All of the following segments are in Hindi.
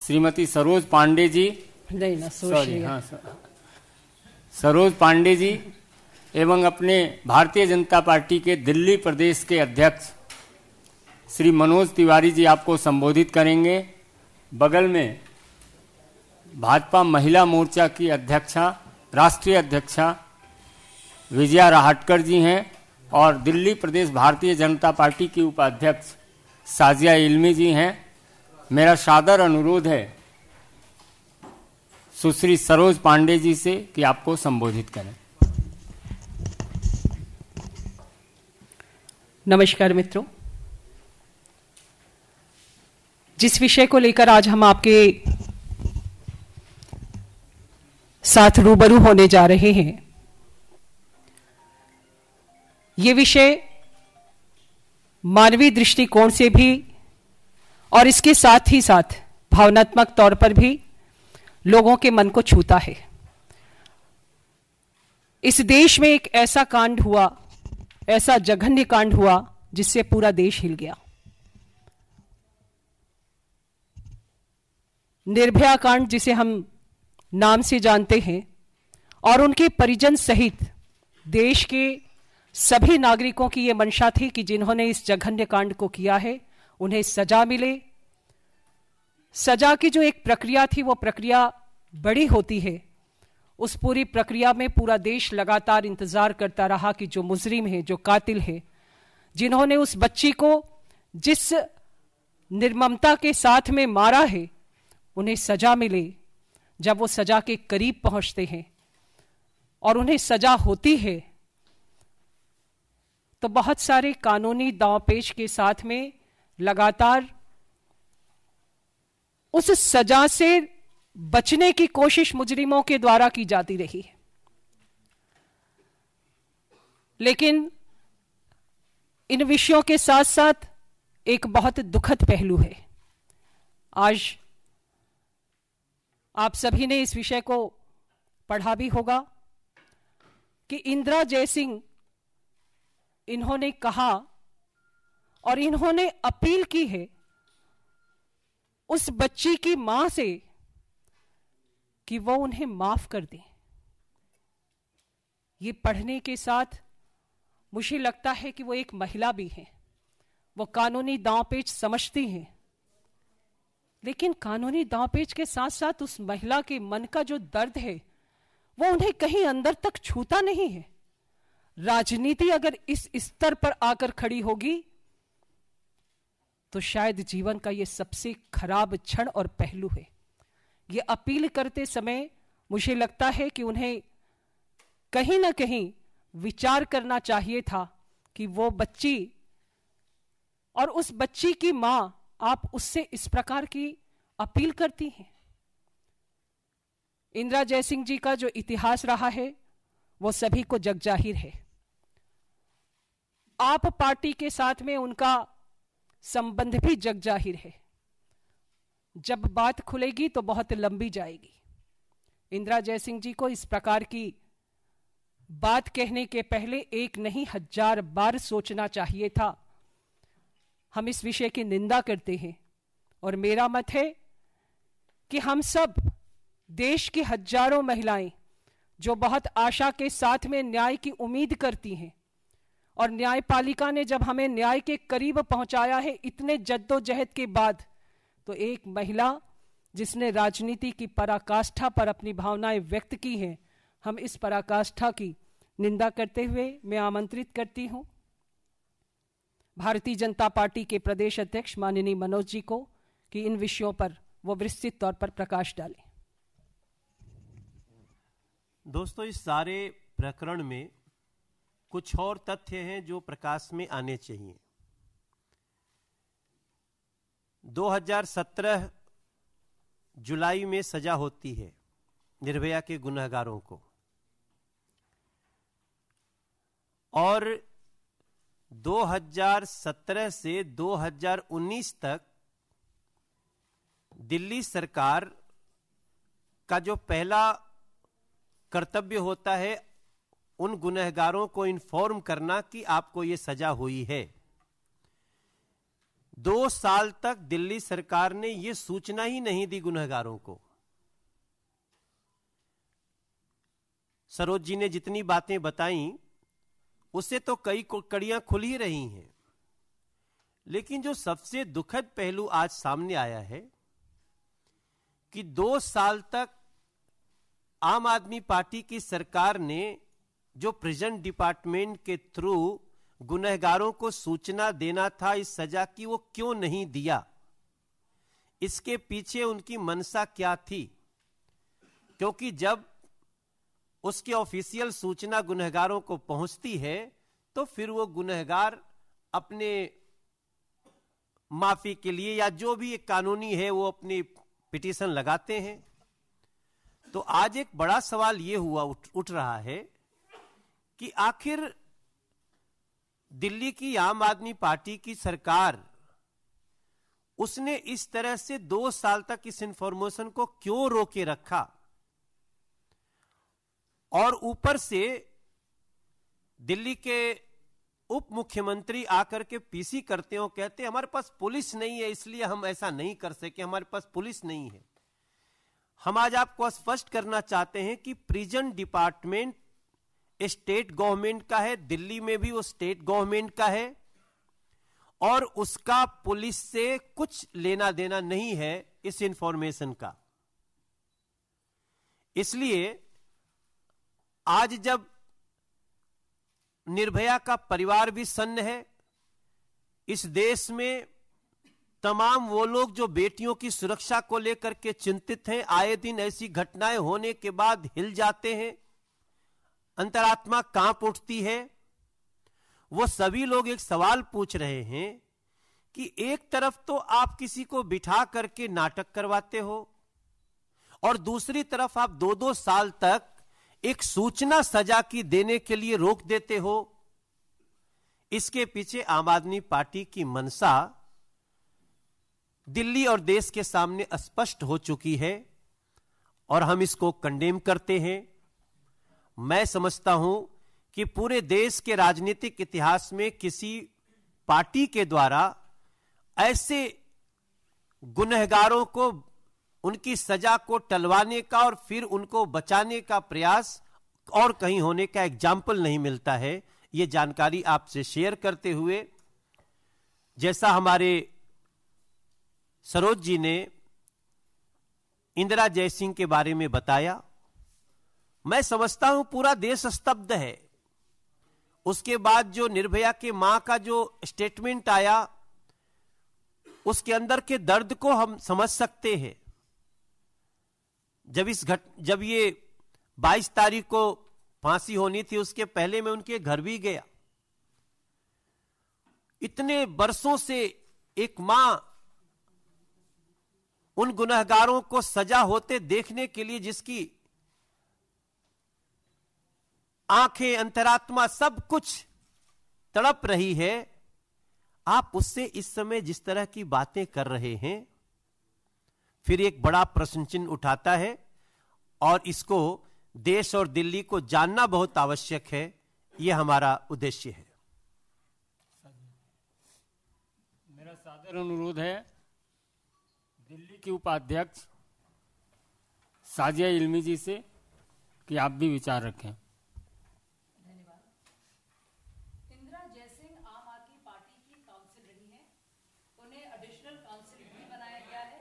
श्रीमती सरोज पांडे जी, नहीं ना सॉरी, हाँ सरोज पांडे जी एवं अपने भारतीय जनता पार्टी के दिल्ली प्रदेश के अध्यक्ष श्री मनोज तिवारी जी आपको संबोधित करेंगे। बगल में भाजपा महिला मोर्चा की अध्यक्षा, राष्ट्रीय अध्यक्षा विजया राहटकर जी हैं और दिल्ली प्रदेश भारतीय जनता पार्टी की उपाध्यक्ष साजिया इल्मी जी हैं। मेरा सादर अनुरोध है सुश्री सरोज पांडे जी से कि आपको संबोधित करें। नमस्कार मित्रों, जिस विषय को लेकर आज हम आपके साथ रूबरू होने जा रहे हैं, ये विषय मानवीय दृष्टिकोण से भी और इसके साथ ही साथ भावनात्मक तौर पर भी लोगों के मन को छूता है। इस देश में एक ऐसा कांड हुआ, ऐसा जघन्य कांड हुआ जिससे पूरा देश हिल गया। निर्भया कांड, जिसे हम नाम से जानते हैं, और उनके परिजन सहित देश के सभी नागरिकों की यह मंशा थी कि जिन्होंने इस जघन्य कांड को किया है उन्हें सजा मिले। सजा की जो एक प्रक्रिया थी वो प्रक्रिया बड़ी होती है। उस पूरी प्रक्रिया में पूरा देश लगातार इंतजार करता रहा कि जो मुजरिम है, जो कातिल है, जिन्होंने उस बच्ची को जिस निर्ममता के साथ में मारा है, उन्हें सजा मिले। जब वो सजा के करीब पहुंचते हैं और उन्हें सजा होती है तो बहुत सारे कानूनी दांवपेच के साथ में लगातार उस सजा से बचने की कोशिश मुजरिमों के द्वारा की जाती रही है। लेकिन इन विषयों के साथ साथ एक बहुत दुखद पहलू है। आज आप सभी ने इस विषय को पढ़ा भी होगा कि इंदिरा जयसिंह, इन्होंने कहा और इन्होंने अपील की है उस बच्ची की मां से कि वो उन्हें माफ कर दें। ये पढ़ने के साथ मुझे लगता है कि वो एक महिला भी है, वो कानूनी दांवपेच समझती हैं, लेकिन कानूनी दांवपेच के साथ साथ उस महिला के मन का जो दर्द है वो उन्हें कहीं अंदर तक छूता नहीं है। राजनीति अगर इस स्तर पर आकर खड़ी होगी तो शायद जीवन का ये सबसे खराब क्षण और पहलू है। ये अपील करते समय मुझे लगता है कि उन्हें कहीं ना कहीं विचार करना चाहिए था कि वो बच्ची और उस बच्ची की मां, आप उससे इस प्रकार की अपील करती हैं। इंदिरा जयसिंह जी का जो इतिहास रहा है वो सभी को जगजाहिर है। आप पार्टी के साथ में उनका संबंध भी जगजाहिर है। जब बात खुलेगी तो बहुत लंबी जाएगी। इंदिरा जयसिंह जी को इस प्रकार की बात कहने के पहले एक नहीं 1000 बार सोचना चाहिए था। हम इस विषय की निंदा करते हैं और मेरा मत है कि हम सब, देश की हजारों महिलाएं जो बहुत आशा के साथ में न्याय की उम्मीद करती हैं, और न्यायपालिका ने जब हमें न्याय के करीब पहुंचाया है इतने जद्दोजहद के बाद, तो एक महिला जिसने राजनीति की पराकाष्ठा पर अपनी भावनाएं व्यक्त की हैं, हम इस पराकाष्ठा की निंदा करते हुए मैं आमंत्रित करती हूं भारतीय जनता पार्टी के प्रदेश अध्यक्ष माननीय मनोज जी को कि इन विषयों पर वो विस्तृत तौर पर प्रकाश डालें। दोस्तों, इस सारे प्रकरण में कुछ और तथ्य हैं जो प्रकाश में आने चाहिए। 2017 जुलाई में सजा होती है निर्भया के गुनहगारों को, और 2017 से 2019 तक दिल्ली सरकार का जो पहला कर्तव्य होता है उन गुनहगारों को इन्फॉर्म करना कि आपको ये सजा हुई है, 2 साल तक दिल्ली सरकार ने यह सूचना ही नहीं दी गुनहगारों को। सरोज जी ने जितनी बातें बताई उससे तो कई कड़ियां खुल ही रही हैं, लेकिन जो सबसे दुखद पहलू आज सामने आया है कि 2 साल तक आम आदमी पार्टी की सरकार ने जो प्रिजन डिपार्टमेंट के थ्रू गुनहगारों को सूचना देना था इस सजा की, वो क्यों नहीं दिया? इसके पीछे उनकी मंशा क्या थी? क्योंकि जब उसके ऑफिशियल सूचना गुनहगारों को पहुंचती है तो फिर वो गुनहगार अपने माफी के लिए या जो भी एक कानूनी है वो अपनी पिटीशन लगाते हैं। तो आज एक बड़ा सवाल ये उठ रहा है कि आखिर दिल्ली की आम आदमी पार्टी की सरकार उसने इस तरह से 2 साल तक इस इंफॉर्मेशन को क्यों रोके रखा? और ऊपर से दिल्ली के उप मुख्यमंत्री आकर के पीसी करते हो, कहते हैं हमारे पास पुलिस नहीं है इसलिए हम ऐसा नहीं कर सके, हमारे पास पुलिस नहीं है। हम आज आपको स्पष्ट करना चाहते हैं कि प्रिजन डिपार्टमेंट स्टेट गवर्नमेंट का है, दिल्ली में भी वो स्टेट गवर्नमेंट का है और उसका पुलिस से कुछ लेना देना नहीं है इस इंफॉर्मेशन का। इसलिए आज जब निर्भया का परिवार भी सन्न है, इस देश में तमाम वो लोग जो बेटियों की सुरक्षा को लेकर के चिंतित हैं, आए दिन ऐसी घटनाएं होने के बाद हिल जाते हैं, अंतरात्मा कांप उठती है। वो सभी लोग एक सवाल पूछ रहे हैं कि एक तरफ तो आप किसी को बिठा करके नाटक करवाते हो और दूसरी तरफ आप 2-2 साल तक एक सूचना सजा की देने के लिए रोक देते हो। इसके पीछे आम आदमी पार्टी की मंशा दिल्ली और देश के सामने स्पष्ट हो चुकी है और हम इसको कंडेम करते हैं। मैं समझता हूं कि पूरे देश के राजनीतिक इतिहास में किसी पार्टी के द्वारा ऐसे गुनहगारों को उनकी सजा को टलवाने का और फिर उनको बचाने का प्रयास और कहीं होने का एग्जाम्पल नहीं मिलता है। यह जानकारी आपसे शेयर करते हुए, जैसा हमारे सरोज जी ने इंदिरा जयसिंह के बारे में बताया, मैं समझता हूं पूरा देश स्तब्ध है। उसके बाद जो निर्भया के मां का जो स्टेटमेंट आया उसके अंदर के दर्द को हम समझ सकते हैं। जब ये 22 तारीख को फांसी होनी थी उसके पहले मैं उनके घर भी गया। इतने बरसों से एक मां उन गुनहगारों को सजा होते देखने के लिए जिसकी आंखें, अंतरात्मा सब कुछ तड़प रही है, आप उससे इस समय जिस तरह की बातें कर रहे हैं, फिर एक बड़ा प्रश्न चिन्ह उठाता है और इसको देश और दिल्ली को जानना बहुत आवश्यक है। यह हमारा उद्देश्य है। मेरा सादर अनुरोध है दिल्ली की उपाध्यक्ष साजिया इल्मी जी से कि आप भी विचार रखें। इंदिरा जयसिंह आम आदमी पार्टी की काउंसिल रही हैं, उन्हें एडिशनल काउंसिल भी बनाया गया है।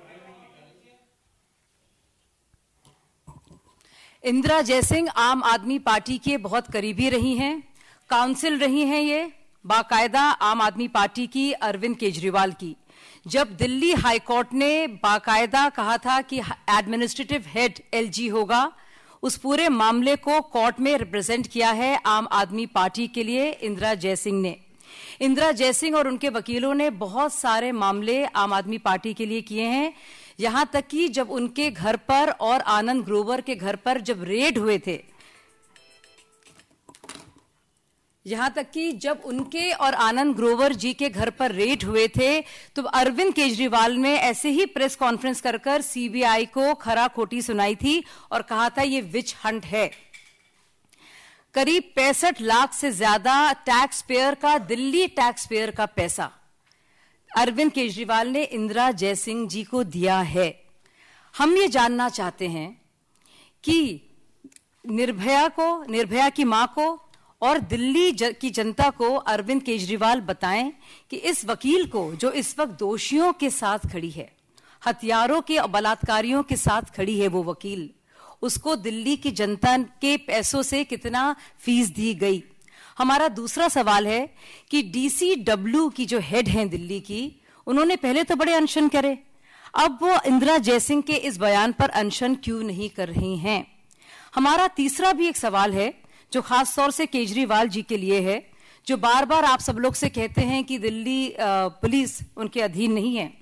इंदिरा जयसिंह आम आदमी पार्टी के बहुत करीबी रही हैं, काउंसिल रही हैं ये बाकायदा आम आदमी पार्टी की अरविंद केजरीवाल की। जब दिल्ली हाईकोर्ट ने बाकायदा कहा था कि एडमिनिस्ट्रेटिव हेड एलजी होगा, उस पूरे मामले को कोर्ट में रिप्रेजेंट किया है आम आदमी पार्टी के लिए इंदिरा जयसिंह ने। इंदिरा जयसिंह और उनके वकीलों ने बहुत सारे मामले आम आदमी पार्टी के लिए किए हैं। यहां तक कि जब उनके घर पर और आनंद ग्रोवर के घर पर जब रेड हुए थे, यहां तक कि जब उनके और आनंद ग्रोवर जी के घर पर रेड हुए थे तो अरविंद केजरीवाल ने ऐसे ही प्रेस कॉन्फ्रेंस कर सीबीआई को खरा खोटी सुनाई थी और कहा था ये विच हंट है। करीब 65 लाख से ज्यादा टैक्स पेयर का, दिल्ली टैक्स पेयर का पैसा अरविंद केजरीवाल ने इंदिरा जयसिंह जी को दिया है। हम ये जानना चाहते हैं कि निर्भया की मां को और दिल्ली की जनता को अरविंद केजरीवाल बताएं कि इस वकील को, जो इस वक्त दोषियों के साथ खड़ी है, हथियारों के और बलात्कारियों के साथ खड़ी है, वो वकील, उसको दिल्ली की जनता के पैसों से कितना फीस दी गई। हमारा दूसरा सवाल है कि डीसीडब्ल्यू की जो हेड हैं दिल्ली की, उन्होंने पहले तो बड़े अनशन करे, अब वो इंदिरा जयसिंह के इस बयान पर अनशन क्यों नहीं कर रही हैं। हमारा तीसरा भी एक सवाल है जो खास तौर से केजरीवाल जी के लिए है, जो बार बार आप सब लोग से कहते हैं कि दिल्ली पुलिस उनके अधीन नहीं है।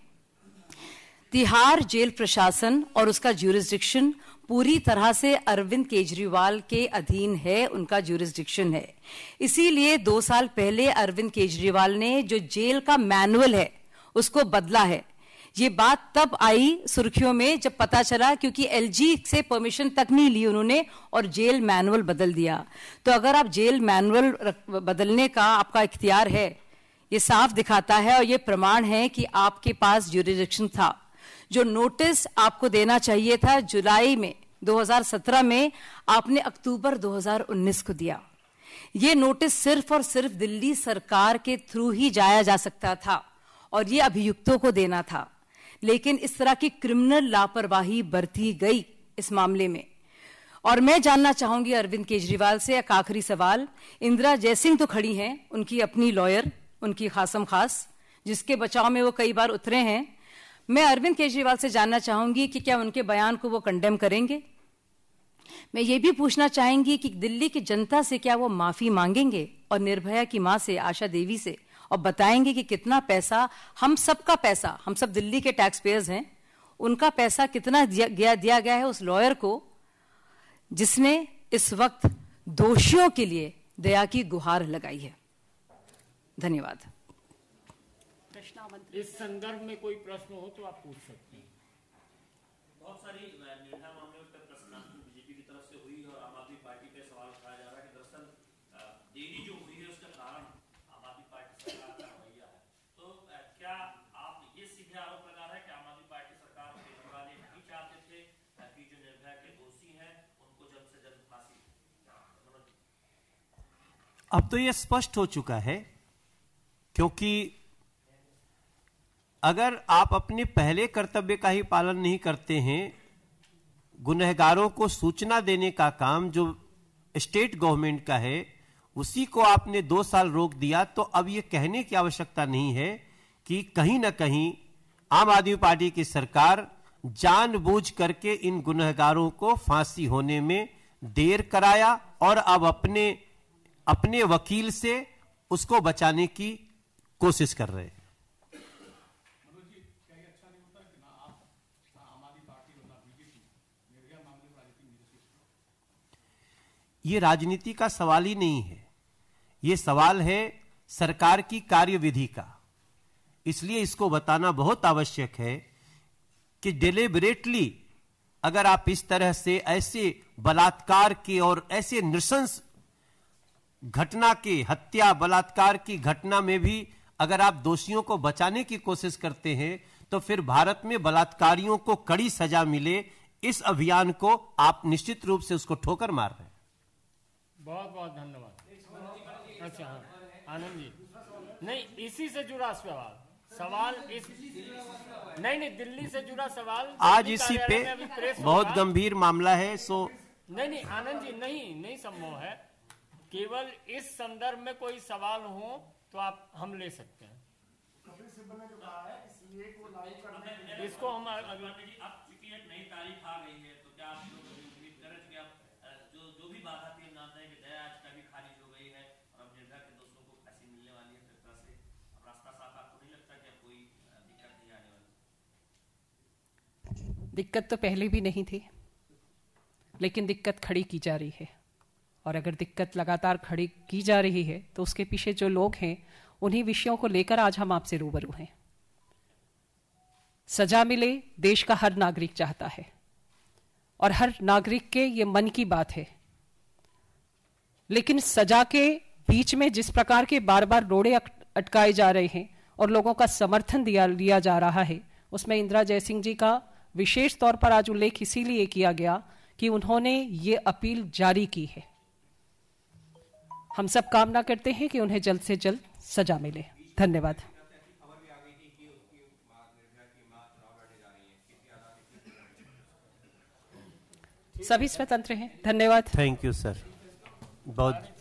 तिहाड़ जेल प्रशासन और उसका ज्यूरिसडिक्शन पूरी तरह से अरविंद केजरीवाल के अधीन है, उनका ज्यूरिसडिक्शन है। इसीलिए 2 साल पहले अरविंद केजरीवाल ने जो जेल का मैनुअल है उसको बदला है। ये बात तब आई सुर्खियों में जब पता चला, क्योंकि एलजी से परमिशन तक नहीं ली उन्होंने और जेल मैनुअल बदल दिया। तो अगर आप जेल मैनुअल बदलने का आपका इख्तियार है, ये साफ दिखाता है और ये प्रमाण है कि आपके पास ज्यूरिसडिक्शन था। जो नोटिस आपको देना चाहिए था जुलाई में 2017 में, आपने अक्टूबर 2019 को दिया। ये नोटिस सिर्फ और सिर्फ दिल्ली सरकार के थ्रू ही जाया जा सकता था और ये अभियुक्तों को देना था, लेकिन इस तरह की क्रिमिनल लापरवाही बरती गई इस मामले में। और मैं जानना चाहूंगी अरविंद केजरीवाल से एक आखिरी सवाल। इंदिरा जयसिंह तो खड़ी हैं, उनकी अपनी लॉयर, उनकी खासम खास, जिसके बचाव में वो कई बार उतरे हैं। मैं अरविंद केजरीवाल से जानना चाहूंगी कि क्या उनके बयान को वो कंडेम करेंगे। मैं ये भी पूछना चाहूंगी कि दिल्ली की जनता से क्या वो माफी मांगेंगे और निर्भया की मां से, आशा देवी से, और बताएंगे कि कितना पैसा, हम सबका पैसा, हम सब दिल्ली के टैक्स पेयर्स हैं, उनका पैसा कितना दिया गया है उस लॉयर को जिसने इस वक्त दोषियों के लिए दया की गुहार लगाई है। धन्यवाद। इस संदर्भ में कोई प्रश्न हो तो आप पूछ सकते हैं। बहुत सारी निर्भया मामले पर प्रश्न बीजेपी की तरफ से हुई और आम आदमी पार्टी पे सवाल उठाया जा रहा है कि दरअसल देरी जो हुई है उसका कारण आम आदमी पार्टी सरकार का रवैया है। तो क्या आप ये सीधे आरोप लगा रहे हैं कि आम आदमी पार्टी सरकार केजरीवाल नहीं चाहते थे कि जो निर्भया के दोषी हैं उनको जल्द से जल्द फांसी? अब तो ये स्पष्ट हो चुका है, क्योंकि अगर आप अपने पहले कर्तव्य का ही पालन नहीं करते हैं, गुनहगारों को सूचना देने का काम जो स्टेट गवर्नमेंट का है उसी को आपने 2 साल रोक दिया, तो अब यह कहने की आवश्यकता नहीं है कि कहीं ना कहीं आम आदमी पार्टी की सरकार जानबूझ करके इन गुनहगारों को फांसी होने में देर कराया और अब अपने वकील से उसको बचाने की कोशिश कर रहे हैं। ये राजनीति का सवाल ही नहीं है, ये सवाल है सरकार की कार्यविधि का। इसलिए इसको बताना बहुत आवश्यक है कि डिलिबरेटली अगर आप इस तरह से ऐसे बलात्कार के और ऐसे नृशंस घटना के, हत्या बलात्कार की घटना में भी अगर आप दोषियों को बचाने की कोशिश करते हैं तो फिर भारत में बलात्कारियों को कड़ी सजा मिले, इस अभियान को आप निश्चित रूप से उसको ठोकर मार रहे हैं। बहुत बहुत धन्यवाद। अच्छा हाँ, आनंद जी, नहीं इसी से जुड़ा सवाल इस नहीं दिल्ली से जुड़ा सवाल आज इसी पे बहुत गंभीर मामला है। सो नहीं आनंद जी, नहीं संभव है। केवल इस संदर्भ में कोई सवाल हो तो हम ले सकते हैं। इसको हम नई तारीख आ गई है तो क्या आप लोग उम्मीद करें कि आप जो भी बाधा थी दया याचिका भी खारिज हो गई है और अब निर्भया के दोषियों को फांसी मिलने वाली है, तो से अब रास्ता साफ? आपको नहीं लगता कि कोई दिक्कत नहीं आने वाली? दिक्कत तो पहले भी नहीं थी, लेकिन दिक्कत खड़ी की जा रही है, और अगर दिक्कत लगातार खड़ी की जा रही है तो उसके पीछे जो लोग हैं उन्हीं विषयों को लेकर आज हम आपसे रूबरू हैं। सजा मिले देश का हर नागरिक चाहता है, और हर नागरिक के ये मन की बात है, लेकिन सजा के बीच में जिस प्रकार के बार बार रोड़े अटकाए जा रहे हैं और लोगों का समर्थन लिया जा रहा है, उसमें इंदिरा जयसिंह जी का विशेष तौर पर आज उल्लेख इसीलिए किया गया कि उन्होंने ये अपील जारी की है। हम सब कामना करते हैं कि उन्हें जल्द से जल्द सजा मिले। धन्यवाद। सभी स्वतंत्र हैं। धन्यवाद। Thank you sir. बहुत